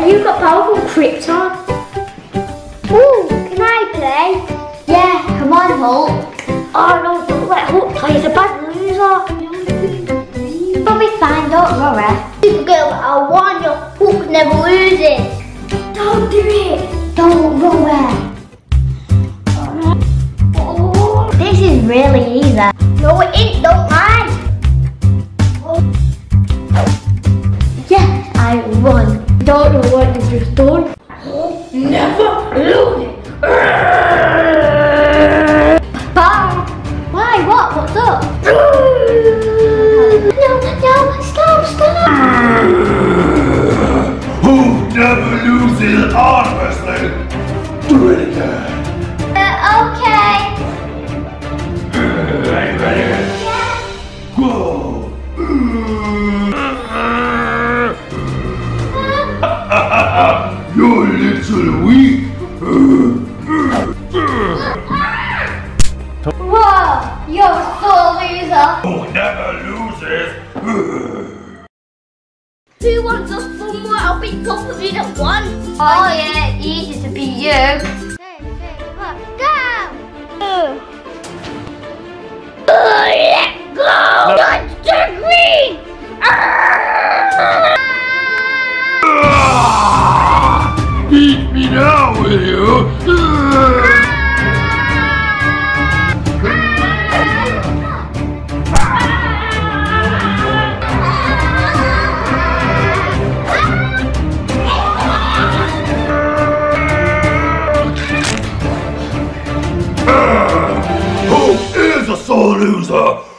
Have you got powerful Krypton? Ooh, can I play? Yeah, come on, Hulk. Oh no, don't let Hulk play. He's a bad loser. You'll be fine, don't worry. Supergirl, I warn you, Hulk never loses. Don't do it. Don't worry. Oh, this is really easy. No, it ain't, don't lie. Yes, I won. Don't know what you just done. Never lose. Bye. Why? What? What's up? No, stop. Who never loses, honestly? Do it again. Okay. Are you ready? Yeah. Go. You're a little weak. Whoa, you're so loser. Who never loses? Who wants us somewhere? I'll be top of it at one. Oh yeah, easy to be you. 3, 2, 1, go! Let's go! Monster Green! Beat me now, will you? Who is a sore loser?